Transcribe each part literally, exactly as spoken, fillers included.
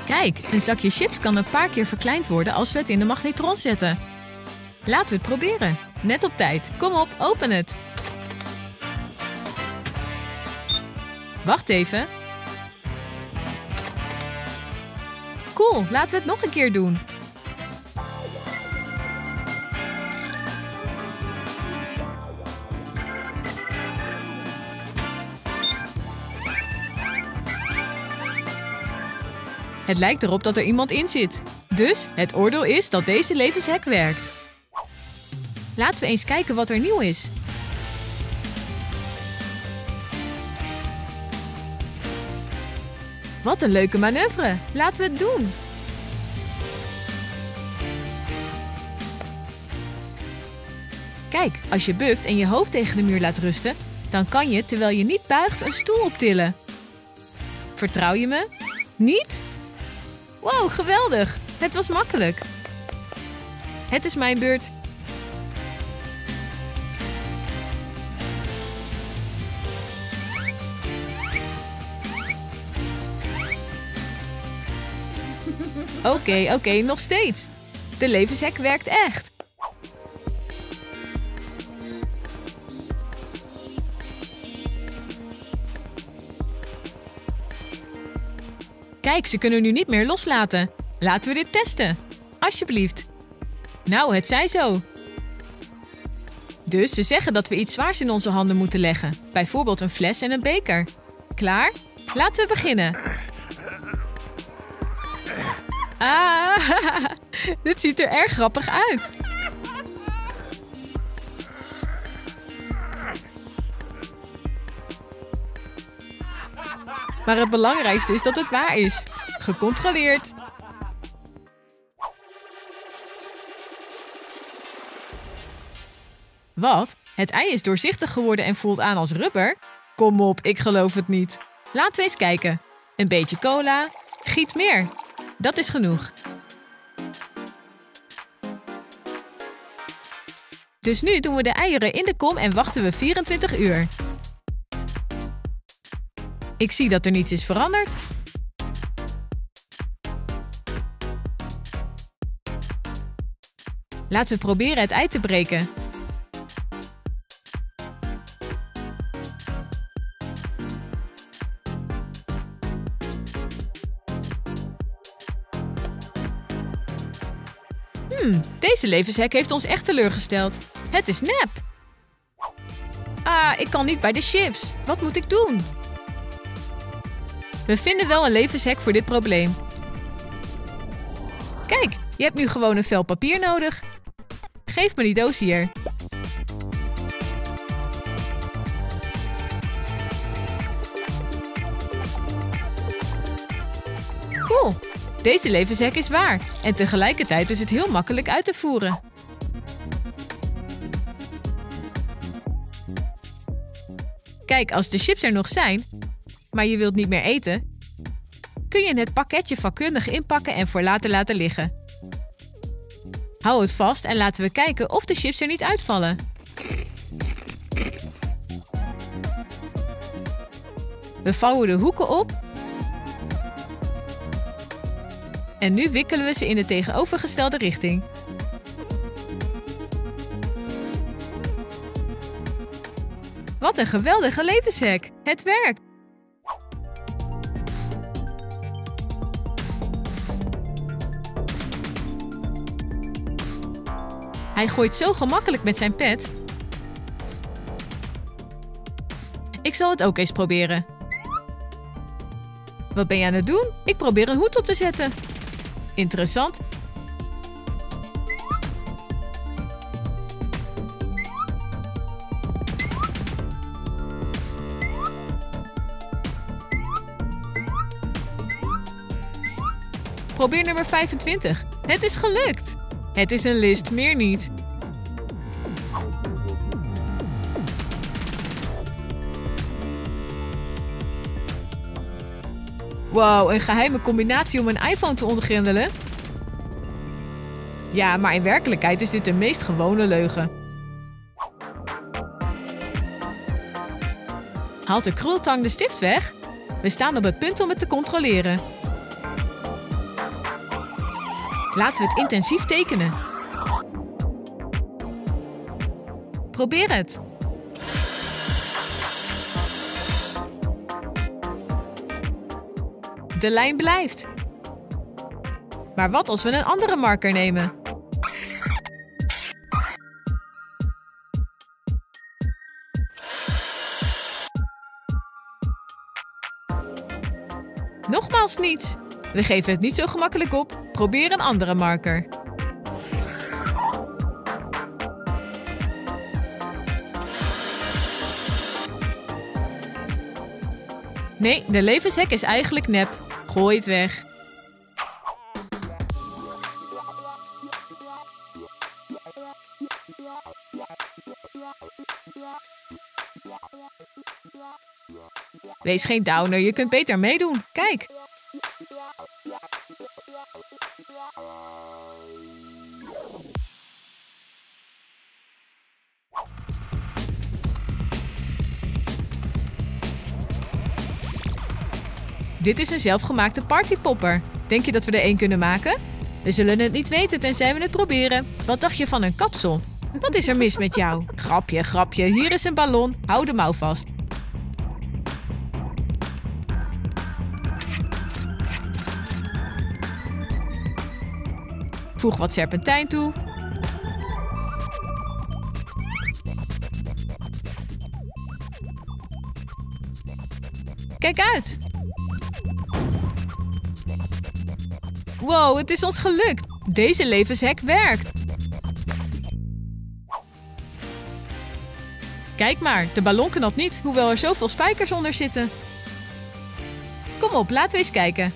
Kijk, een zakje chips kan een paar keer verkleind worden als we het in de magnetron zetten. Laten we het proberen. Net op tijd. Kom op, open het. Wacht even. Cool, laten we het nog een keer doen. Het lijkt erop dat er iemand in zit. Dus het oordeel is dat deze levenshek werkt. Laten we eens kijken wat er nieuw is. Wat een leuke manoeuvre. Laten we het doen. Kijk, als je bukt en je hoofd tegen de muur laat rusten, dan kan je, terwijl je niet buigt, een stoel optillen. Vertrouw je me? Niet? Wow, geweldig! Het was makkelijk. Het is mijn beurt. Oké, okay, oké, okay, nog steeds. De levenshek werkt echt. Kijk, ze kunnen nu niet meer loslaten. Laten we dit testen. Alsjeblieft. Nou, het zij zo. Dus ze zeggen dat we iets zwaars in onze handen moeten leggen. Bijvoorbeeld een fles en een beker. Klaar? Laten we beginnen. Ah, dit ziet er erg grappig uit. Maar het belangrijkste is dat het waar is. Gecontroleerd. Wat? Het ei is doorzichtig geworden en voelt aan als rubber? Kom op, ik geloof het niet. Laten we eens kijken. Een beetje cola. Giet meer. Dat is genoeg. Dus nu doen we de eieren in de kom en wachten we vierentwintig uur. Ik zie dat er niets is veranderd. Laten we proberen het ei te breken. Hmm, deze levenshek heeft ons echt teleurgesteld. Het is nep. Ah, ik kan niet bij de chips. Wat moet ik doen? We vinden wel een levenshek voor dit probleem. Kijk, je hebt nu gewoon een vel papier nodig. Geef me die doos hier. Cool. Deze levenshek is waar. En tegelijkertijd is het heel makkelijk uit te voeren. Kijk, als de chips er nog zijn, maar je wilt niet meer eten, kun je het pakketje vakkundig inpakken en voor later laten liggen. Hou het vast en laten we kijken of de chips er niet uitvallen. We vouwen de hoeken op. En nu wikkelen we ze in de tegenovergestelde richting. Wat een geweldige levenshek! Het werkt! Hij gooit zo gemakkelijk met zijn pet. Ik zal het ook eens proberen. Wat ben je aan het doen? Ik probeer een hoed op te zetten. Interessant. Probeer nummer vijfentwintig. Het is gelukt. Het is een list, meer niet. Wow, een geheime combinatie om een iPhone te ontgrendelen? Ja, maar in werkelijkheid is dit de meest gewone leugen. Haalt de krultang de stift weg? We staan op het punt om het te controleren. Laten we het intensief tekenen. Probeer het. De lijn blijft. Maar wat als we een andere marker nemen? Nogmaals niets. We geven het niet zo gemakkelijk op. Probeer een andere marker. Nee, de levenshek is eigenlijk nep. Gooi het weg. Wees geen downer, je kunt beter meedoen. Kijk. Dit is een zelfgemaakte partypopper. Denk je dat we er één kunnen maken? We zullen het niet weten tenzij we het proberen. Wat dacht je van een kapsel? Wat is er mis met jou? Grapje, grapje. Hier is een ballon. Hou de mouw vast. Voeg wat serpentijn toe. Kijk uit! Wow, het is ons gelukt! Deze levenshek werkt! Kijk maar, de ballon knalt niet, hoewel er zoveel spijkers onder zitten. Kom op, laten we eens kijken.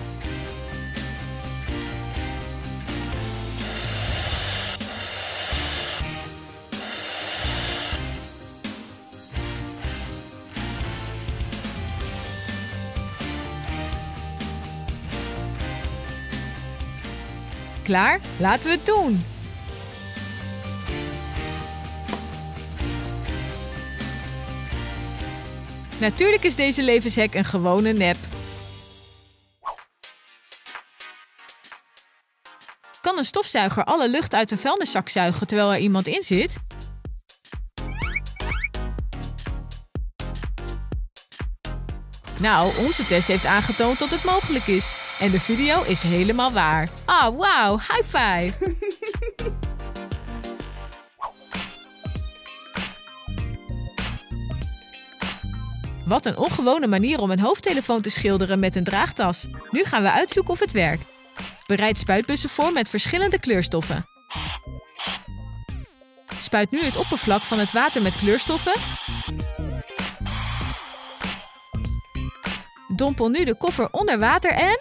Klaar? Laten we het doen! Natuurlijk is deze levenshek een gewone nep. Kan een stofzuiger alle lucht uit een vuilniszak zuigen terwijl er iemand in zit? Nou, onze test heeft aangetoond dat het mogelijk is. En de video is helemaal waar. Ah, wauw, high five! Wat een ongewone manier om een hoofdtelefoon te schilderen met een draagtas. Nu gaan we uitzoeken of het werkt. Bereid spuitbussen voor met verschillende kleurstoffen. Spuit nu het oppervlak van het water met kleurstoffen. Dompel nu de koffer onder water en...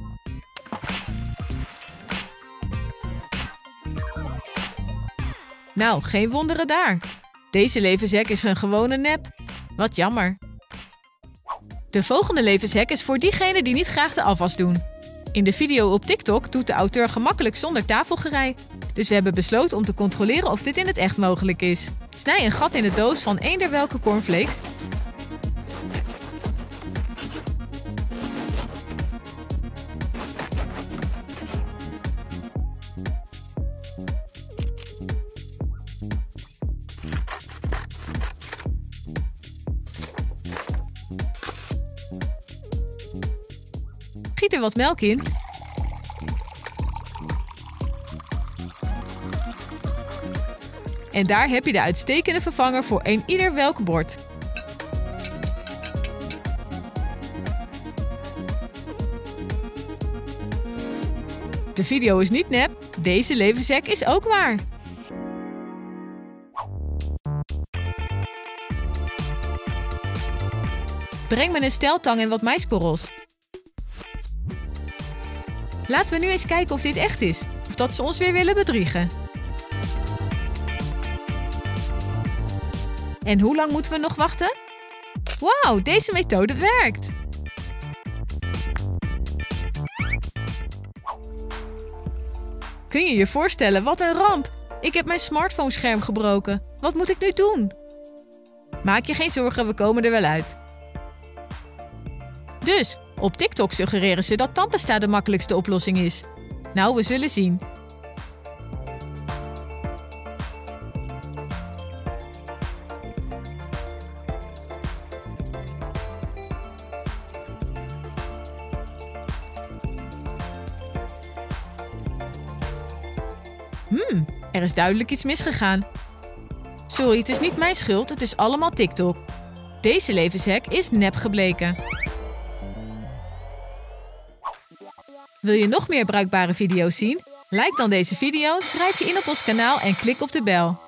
Nou, geen wonderen daar. Deze levenshek is een gewone nep. Wat jammer. De volgende levenshek is voor diegenen die niet graag de afwas doen. In de video op TikTok doet de auteur gemakkelijk zonder tafelgerei. Dus we hebben besloten om te controleren of dit in het echt mogelijk is. Snij een gat in de doos van eender welke cornflakes. Giet er wat melk in. En daar heb je de uitstekende vervanger voor een ieder welk bord. De video is niet nep, deze levenshek is ook waar. Breng me een steltang en wat maiskorrels. Laten we nu eens kijken of dit echt is. Of dat ze ons weer willen bedriegen. En hoe lang moeten we nog wachten? Wauw, deze methode werkt! Kun je je voorstellen, wat een ramp! Ik heb mijn smartphone-scherm gebroken. Wat moet ik nu doen? Maak je geen zorgen, we komen er wel uit. Dus, op TikTok suggereren ze dat tandpasta de makkelijkste oplossing is. Nou, we zullen zien. Hmm, er is duidelijk iets misgegaan. Sorry, het is niet mijn schuld, het is allemaal TikTok. Deze levenshack is nep gebleken. Wil je nog meer bruikbare video's zien? Like dan deze video, schrijf je in op ons kanaal en klik op de bel.